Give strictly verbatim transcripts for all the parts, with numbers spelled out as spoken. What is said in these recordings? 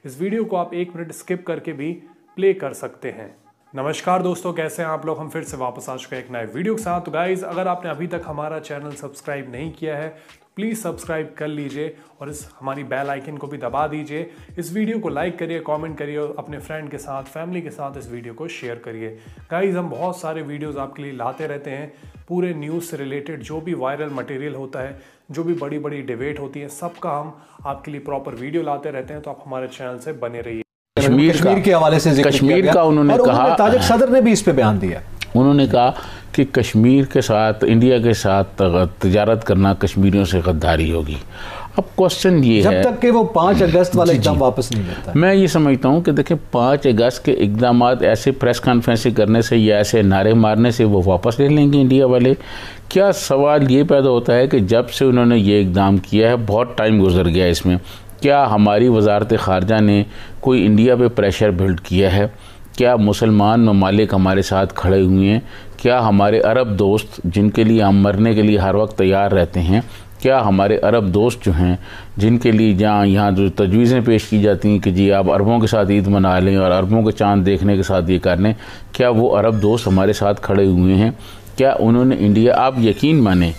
इस वीडियो को आप एक मिनट स्किप करके भी प्ले कर सकते हैं। नमस्कार दोस्तों, कैसे हैं आप लोग। हम फिर से वापस आ चुके हैं एक नए वीडियो के साथ। तो गाइज, अगर आपने अभी तक हमारा चैनल सब्सक्राइब नहीं किया है तो प्लीज़ सब्सक्राइब कर लीजिए और इस हमारी बेल आइकन को भी दबा दीजिए। इस वीडियो को लाइक करिए, कमेंट करिए और अपने फ्रेंड के साथ, फैमिली के साथ इस वीडियो को शेयर करिए। गाइज, हम बहुत सारे वीडियोस आपके लिए लाते रहते हैं, पूरे न्यूज़ से रिलेटेड जो भी वायरल मटेरियल होता है, जो भी बड़ी बड़ी डिबेट होती है, सबका हम आपके लिए प्रॉपर वीडियो लाते रहते हैं। तो आप हमारे चैनल से बने रहिए। कश्मीर, कश्मीर के हवाले से जिक्र कश्मीर का उन्होंने कहा, ताजिक सदर ने भी इस पे बयान दिया। उन्होंने कहा कि कश्मीर के साथ, इंडिया के साथ तजारत करना कश्मीरियों से गद्दारी होगी। अब क्वेश्चन ये जब है, जब तक कि वो पाँच अगस्त वाला एकदम वापस नहीं लेता। मैं ये समझता हूँ कि देखिए, पाँच अगस्त के इकदाम ऐसे प्रेस कॉन्फ्रेंस करने से या ऐसे नारे मारने से वो वापस ले लेंगे इंडिया वाले। क्या सवाल ये पैदा होता है कि जब से उन्होंने ये इकदाम किया है, बहुत टाइम गुजर गया इसमें, क्या हमारी वजारत ख़ारजा ने कोई इंडिया पे प्रेशर बिल्ड किया है? क्या मुसलमान ममालिक हमारे साथ खड़े हुए हैं? क्या हमारे अरब दोस्त, जिनके लिए हम मरने के लिए हर वक्त तैयार रहते हैं, क्या हमारे अरब दोस्त जो हैं, जिनके लिए जहाँ यहाँ जो तजवीज़ें पेश की जाती हैं कि जी आप अरबों के साथ ईद मना लें और अरबों के चाँद देखने के साथ ये कर लें, क्या वो अरब दोस्त हमारे साथ खड़े हुए हैं? क्या उन्होंने इंडिया, आप यकीन माने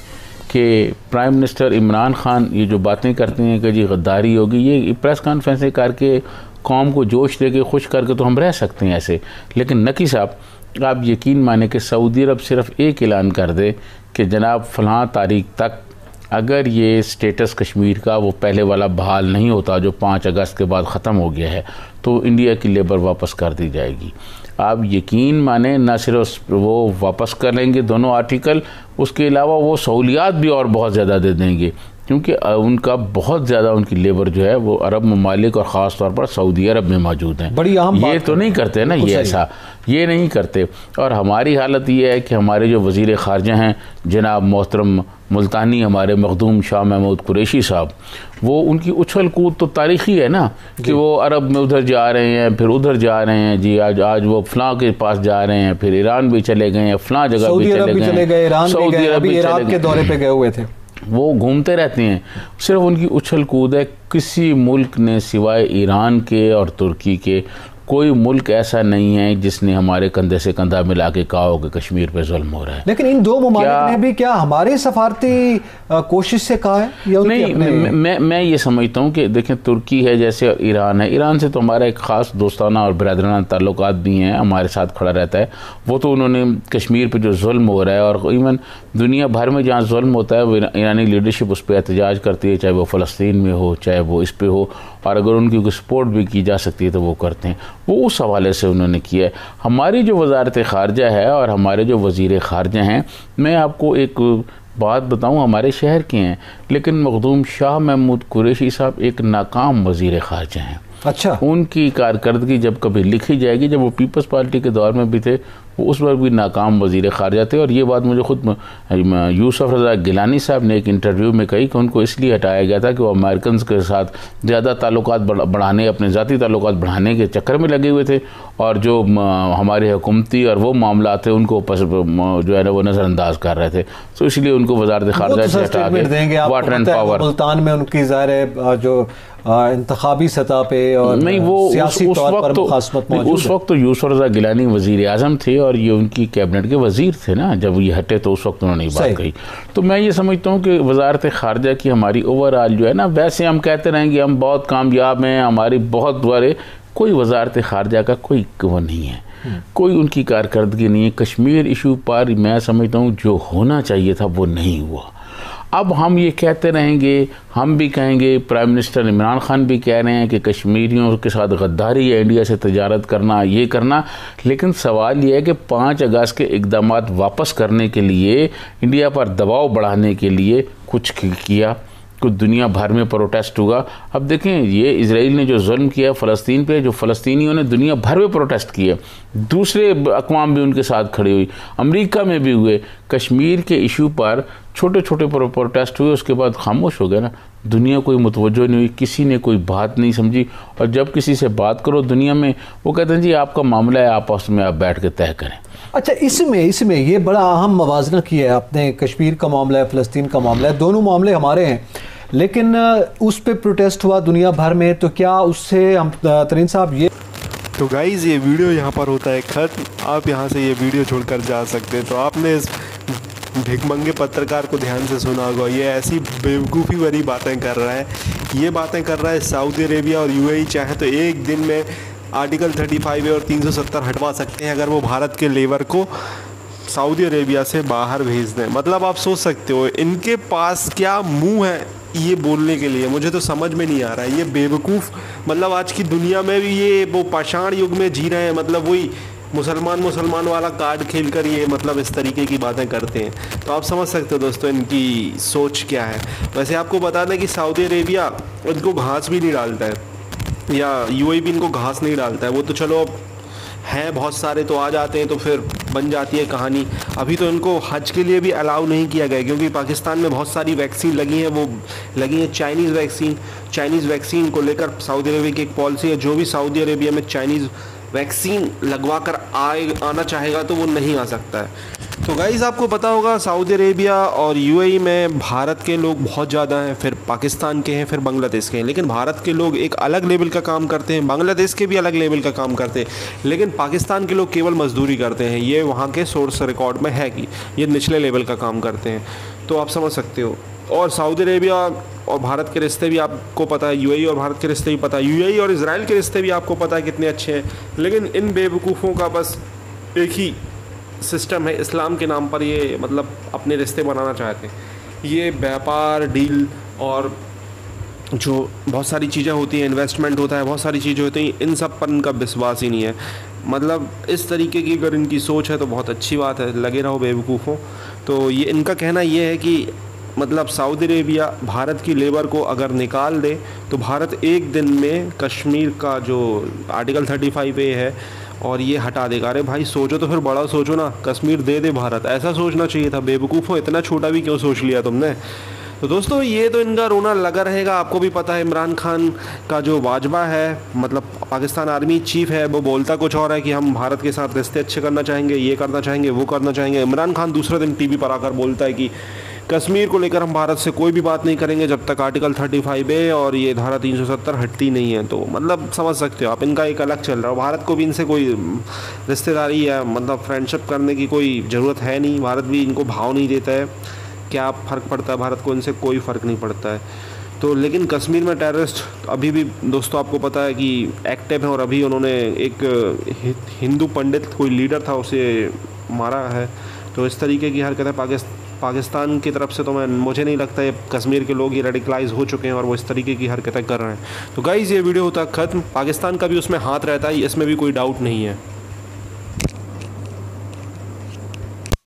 कि प्राइम मिनिस्टर इमरान खान ये जो बातें करते हैं कि जी गद्दारी होगी, ये प्रेस कॉन्फ्रेंसें करके कौम को जोश दे के खुश करके तो हम रह सकते हैं ऐसे, लेकिन नकी साहब आप यकीन माने कि सऊदी अरब सिर्फ एक ऐलान कर दे कि जनाब फ़लाँ तारीख तक अगर ये स्टेटस कश्मीर का वो पहले वाला बहाल नहीं होता जो पाँच अगस्त के बाद ख़त्म हो गया है, तो इंडिया की लेबर वापस कर दी जाएगी। आप यकीन माने, ना सिर्फ वो वापस कर लेंगे दोनों आर्टिकल, उसके अलावा वो सहूलियात भी और बहुत ज़्यादा दे देंगे, क्योंकि उनका बहुत ज़्यादा उनकी लेबर जो है वो अरब ममालिक और ख़ास तौर पर सऊदी अरब में मौजूद हैं। बड़ी अहम ये तो नहीं करते ना, ये ऐसा ये नहीं करते। और हमारी हालत ये है कि हमारे जो वज़ीर ख़ारजा हैं जनाब मोहतरम मुल्तानी, हमारे मखदूम शाह महमूद कुरैशी साहब, वो उनकी उछल कूद तो तारीख़ी है ना, कि वो अरब में उधर जा रहे हैं, फिर उधर जा रहे हैं जी, आज आज वो फ़लाँ के पास जा रहे हैं, फिर ईरान भी चले गए हैं, फ़लाँ जगह भी चले गए, सऊदी अरब भी इराक के दौरे पे गए हुए थे। वो घूमते रहते हैं, सिर्फ उनकी उछल कूद है। किसी मुल्क ने सिवाय ईरान के और तुर्की के कोई मुल्क ऐसा नहीं है जिसने हमारे कंधे से कंधा मिला के कहा हो कि कश्मीर पे जुल्म हो रहा है। लेकिन इन दो ममालिक ने भी क्या हमारे सफारती कोशिश से कहा है या नहीं? अपने... मैं मैं ये समझता हूँ कि देखें, तुर्की है जैसे, ईरान है, ईरान से तो हमारा एक ख़ास दोस्ताना और बिरादराना ताल्लुकात भी हैं, हमारे साथ खड़ा रहता है। वो तो उन्होंने कश्मीर पर जो जुल्म हो रहा है, और इवन दुनिया भर में जहाँ जुल्म होता है वो ईरानी लीडरशिप उस पर एहतजाज करती है, चाहे वो फ़लस्तीन में हो, चाहे वो इस पर हो, और अगर उनकी कोई सपोर्ट भी की जा सकती है तो वो करते हैं। वो उस हवाले से उन्होंने किया है। हमारी जो वजारत ख़ारजा है और हमारे जो वज़ीर ख़ारजा हैं, मैं आपको एक बात बताऊं, हमारे शहर के हैं, लेकिन मखदूम शाह महमूद कुरैशी साहब एक नाकाम वज़ीर ख़ारजा हैं। अच्छा, उनकी कारकर्दगी जब कभी लिखी जाएगी, जब वो पीपल्स पार्टी के दौर में भी थे, वो उस वक्त भी नाकाम वज़ीर ख़ारजा थे। और ये बात मुझे ख़ुद यूसुफ रज़ा गिलानी साहब ने एक इंटरव्यू में कही कि उनको इसलिए हटाया गया था कि वो अमेरिकन के साथ ज़्यादा ताल्लुकात बढ़ाने, अपने ज़ाती ताल्लुकात बढ़ाने के चक्कर में लगे हुए थे, और जो हमारे हुकूमती और वो मामला थे उनको जो है ना वो नज़रअंदाज कर रहे थे, तो इसलिए उनको वज़ारत ख़ारजा से हटा के वाटर एंड पावर। मुल्तान में उनकी ज़ाहिर है जो इंतखाबी सतह पे और नहीं, वो सियासी उस, उस तौर पर तो, उस वक्त तो यूसुफ रज़ा गिलानी वज़ीर आज़म थे और ये उनकी कैबिनेट के वज़ीर थे ना, जब ये हटे तो उस वक्त उन्होंने बात कही। तो मैं ये समझता हूँ कि वज़ारत ख़ारजा की हमारी ओवरऑल जो है ना, वैसे हम कहते रहेंगे हम बहुत कामयाब हैं, हमारी बहुत बड़े, कोई वज़ारत ख़ारजा का कोई वो नहीं है, कोई उनकी कारकर्दगी नहीं है। कश्मीर इशू पर मैं समझता हूँ जो होना चाहिए था वो नहीं हुआ। अब हम ये कहते रहेंगे, हम भी कहेंगे, प्राइम मिनिस्टर इमरान खान भी कह रहे हैं कि कश्मीरियों के साथ गद्दारी है, इंडिया से तजारत करना, ये करना, लेकिन सवाल ये है कि पाँच अगस्त के इक़दाम वापस करने के लिए, इंडिया पर दबाव बढ़ाने के लिए कुछ किया, कुछ दुनिया भर में प्रोटेस्ट हुआ। अब देखें, ये इजराइल ने जो जुल्म किया फ़लस्तीन पे, जो फ़लस्तीनियों ने दुनिया भर में प्रोटेस्ट किए, दूसरे अक़वाम भी उनके साथ खड़ी हुई, अमेरिका में भी हुए। कश्मीर के इशू पर छोटे छोटे प्रोटेस्ट हुए, उसके बाद खामोश हो गए ना, दुनिया कोई मुतवज्जो नहीं हुई, किसी ने कोई बात नहीं समझी। और जब किसी से बात करो दुनिया में, वो कहते हैं जी आपका मामला है, आपस में आप बैठ के तय करें। अच्छा, इसमें इसमें ये बड़ा अहम मवाजना किया है आपने, कश्मीर का मामला है, फ़लस्तीन का मामला है, दोनों मामले हमारे हैं। लेकिन उस पे प्रोटेस्ट हुआ दुनिया भर में, तो क्या उससे हम तरीन साहब ये तो गाइज़ ये वीडियो यहाँ पर होता है ख़त्म। आप यहाँ से ये वीडियो छोड़कर जा सकते हैं। तो आपने इस भिखमंगे पत्रकार को ध्यान से सुना होगा, ये ऐसी बेवकूफ़ी भरी बातें कर रहा है। ये बातें कर रहा है सऊदी अरेबिया और यूएई चाहे तो एक दिन में आर्टिकल पैंतीस ए और तीन सौ सत्तर हटवा सकते हैं अगर वो भारत के लेबर को सऊदी अरेबिया से बाहर भेज दें। मतलब आप सोच सकते हो इनके पास क्या मुंह है ये बोलने के लिए, मुझे तो समझ में नहीं आ रहा है। ये बेवकूफ़ मतलब आज की दुनिया में भी ये वो पाषाण युग में जी रहे हैं। मतलब वही मुसलमान मुसलमान वाला कार्ड खेल कर ये मतलब इस तरीके की बातें करते हैं। तो आप समझ सकते हो दोस्तों इनकी सोच क्या है। वैसे आपको बता दें कि सऊदी अरेबिया इनको घास भी नहीं डालता है या यूएई भी इनको घास नहीं डालता है। वो तो चलो अब हैं बहुत सारे तो आ जाते हैं तो फिर बन जाती है कहानी। अभी तो इनको हज के लिए भी अलाउ नहीं किया गया क्योंकि पाकिस्तान में बहुत सारी वैक्सीन लगी हैं, वो लगी हैं चाइनीज़ वैक्सीन। चाइनीज़ वैक्सीन को लेकर सऊदी अरेबिया की एक पॉलिसी है, जो भी सऊदी अरेबिया में चाइनीज़ वैक्सीन लगवा कर आए आना चाहेगा तो वो नहीं आ सकता है। तो गाइज़ आपको पता होगा सऊदी अरेबिया और यूएई में भारत के लोग बहुत ज़्यादा हैं, फिर पाकिस्तान के हैं, फिर बांग्लादेश के हैं। लेकिन भारत के लोग एक अलग लेवल का काम करते हैं, बांग्लादेश के भी अलग लेवल का काम करते हैं, लेकिन पाकिस्तान के लोग केवल मजदूरी करते हैं। ये वहाँ के सोर्स रिकॉर्ड में है कि ये निचले लेवल का काम करते हैं। तो आप समझ सकते हो। और सऊदी अरेबिया और भारत के रिश्ते भी आपको पता है, यूएई और भारत के रिश्ते भी पता है, यूएई और इजराइल के रिश्ते भी आपको पता है कितने अच्छे हैं। लेकिन इन बेवकूफ़ों का बस एक ही सिस्टम है, इस्लाम के नाम पर ये मतलब अपने रिश्ते बनाना चाहते हैं। ये व्यापार डील और जो बहुत सारी चीज़ें होती हैं, इन्वेस्टमेंट होता है, बहुत सारी चीज़ें होती हैं, इन सब पर इनका विश्वास ही नहीं है। मतलब इस तरीके की अगर इनकी सोच है तो बहुत अच्छी बात है, लगे रहो बेवकूफ़ों। तो ये इनका कहना ये है कि मतलब सऊदी अरेबिया भारत की लेबर को अगर निकाल दे तो भारत एक दिन में कश्मीर का जो आर्टिकल पैंतीस ए है और ये हटा देगा। अरे भाई सोचो तो फिर बड़ा सोचो ना, कश्मीर दे दे भारत, ऐसा सोचना चाहिए था। बेवकूफ़ों इतना छोटा भी क्यों सोच लिया तुमने। तो दोस्तों ये तो इनका रोना लगा रहेगा। आपको भी पता है इमरान खान का जो वाजबा है मतलब पाकिस्तान आर्मी चीफ है, वो बोलता कुछ और है कि हम भारत के साथ रिश्ते अच्छे करना चाहेंगे, ये करना चाहेंगे, वो करना चाहेंगे। इमरान खान दूसरे दिन टीवी पर आकर बोलता है कि कश्मीर को लेकर हम भारत से कोई भी बात नहीं करेंगे जब तक आर्टिकल पैंतीस ए और ये धारा तीन सौ सत्तर हटती नहीं है। तो मतलब समझ सकते हो आप, इनका एक अलग चल रहा है। भारत को भी इनसे कोई रिश्तेदारी या मतलब फ्रेंडशिप करने की कोई ज़रूरत है नहीं। भारत भी इनको भाव नहीं देता है। क्या फ़र्क पड़ता है भारत को, इनसे कोई फ़र्क नहीं पड़ता है। तो लेकिन कश्मीर में टेररिस्ट अभी भी दोस्तों आपको पता है कि एक्टिव है और अभी उन्होंने एक हिंदू पंडित कोई लीडर था उसे मारा है। तो इस तरीके की हरकतें पाकिस्तान पाकिस्तान की तरफ से तो मैं मुझे नहीं लगता है कश्मीर के लोग ये रेडिकलाइज हो चुके हैं और वो इस तरीके की हरकतें कर रहे हैं। तो गाइज़ ये वीडियो होता है ख़त्म। पाकिस्तान का भी उसमें हाथ रहता है, इसमें भी कोई डाउट नहीं है।